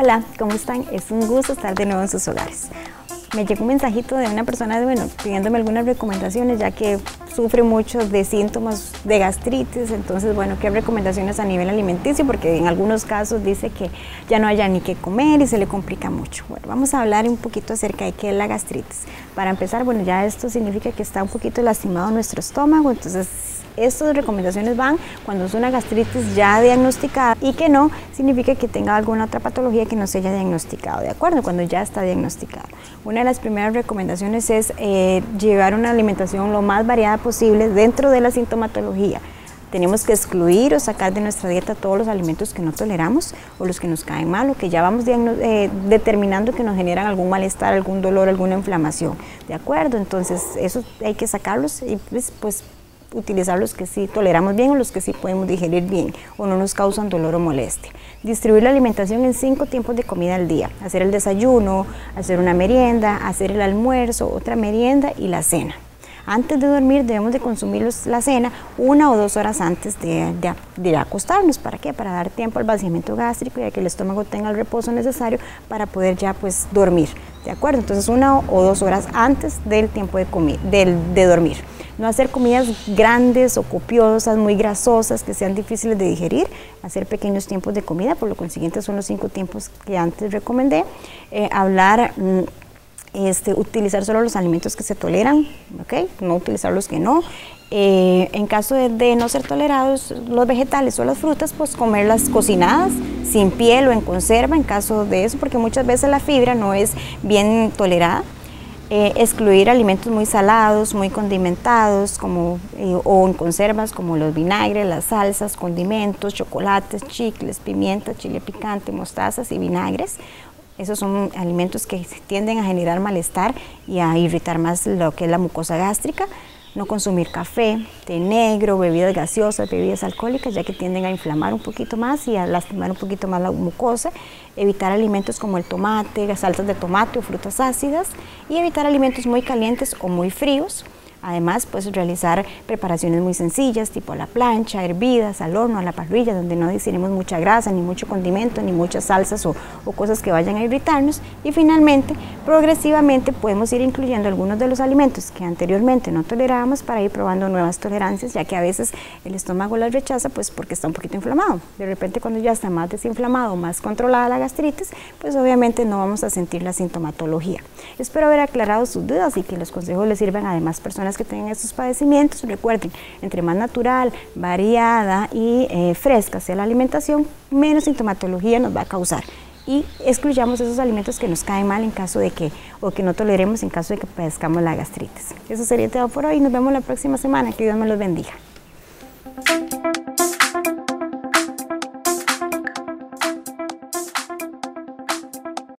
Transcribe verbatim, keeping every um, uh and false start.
Hola, ¿cómo están? Es un gusto estar de nuevo en sus hogares. Me llegó un mensajito de una persona, bueno, pidiéndome algunas recomendaciones, ya que sufre mucho de síntomas de gastritis. Entonces, bueno, ¿qué recomendaciones a nivel alimenticio? Porque en algunos casos dice que ya no haya ni qué comer y se le complica mucho. Bueno, vamos a hablar un poquito acerca de qué es la gastritis. Para empezar, bueno, ya esto significa que está un poquito lastimado nuestro estómago, entonces estas recomendaciones van cuando es una gastritis ya diagnosticada, y que no significa que tenga alguna otra patología que no se haya diagnosticado, ¿de acuerdo? Cuando ya está diagnosticado. Una de las primeras recomendaciones es eh, llevar una alimentación lo más variada posible dentro de la sintomatología. Tenemos que excluir o sacar de nuestra dieta todos los alimentos que no toleramos o los que nos caen mal o que ya vamos eh, determinando que nos generan algún malestar, algún dolor, alguna inflamación, ¿de acuerdo? Entonces, eso hay que sacarlos y pues, pues utilizar los que sí toleramos bien o los que sí podemos digerir bien o no nos causan dolor o molestia. Distribuir la alimentación en cinco tiempos de comida al día. Hacer el desayuno, hacer una merienda, hacer el almuerzo, otra merienda y la cena. Antes de dormir debemos de consumir los, la cena una o dos horas antes de, de, de acostarnos. ¿Para qué? Para dar tiempo al vaciamiento gástrico y a que el estómago tenga el reposo necesario para poder ya pues dormir, ¿de acuerdo? Entonces una o dos horas antes del tiempo de, comer, de, de dormir. No hacer comidas grandes o copiosas, muy grasosas, que sean difíciles de digerir. Hacer pequeños tiempos de comida, por lo consiguiente son los cinco tiempos que antes recomendé. Eh, hablar... Mmm, Este, utilizar solo los alimentos que se toleran, ¿okay? No utilizar los que no. Eh, en caso de, de no ser tolerados los vegetales o las frutas, pues comerlas cocinadas, sin piel o en conserva, en caso de eso, porque muchas veces la fibra no es bien tolerada. Eh, excluir alimentos muy salados, muy condimentados, como, eh, o en conservas, como los vinagres, las salsas, condimentos, chocolates, chicles, pimienta, chile picante, mostazas y vinagres. Esos son alimentos que tienden a generar malestar y a irritar más lo que es la mucosa gástrica. No consumir café, té negro, bebidas gaseosas, bebidas alcohólicas, ya que tienden a inflamar un poquito más y a lastimar un poquito más la mucosa. Evitar alimentos como el tomate, salsas de tomate o frutas ácidas, y evitar alimentos muy calientes o muy fríos. Además, pues realizar preparaciones muy sencillas, tipo a la plancha, hervidas, al horno, a la parrilla, donde no ingerimos mucha grasa, ni mucho condimento, ni muchas salsas o, o cosas que vayan a irritarnos. Y finalmente, progresivamente podemos ir incluyendo algunos de los alimentos que anteriormente no tolerábamos para ir probando nuevas tolerancias, ya que a veces el estómago las rechaza pues porque está un poquito inflamado. De repente, cuando ya está más desinflamado, más controlada la gastritis, pues obviamente no vamos a sentir la sintomatología. Espero haber aclarado sus dudas y que los consejos les sirvan a demás personas que tengan estos padecimientos. Recuerden, entre más natural, variada y eh, fresca sea la alimentación, menos sintomatología nos va a causar. Y excluyamos esos alimentos que nos caen mal en caso de que, o que no toleremos en caso de que padezcamos la gastritis. Eso sería todo por hoy. Nos vemos la próxima semana. Que Dios me los bendiga.